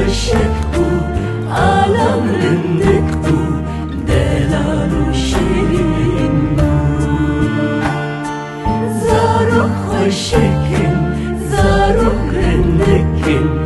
خشكتو عالم رندكتو دلالو شيرينو زارو خشكن زارو رندكن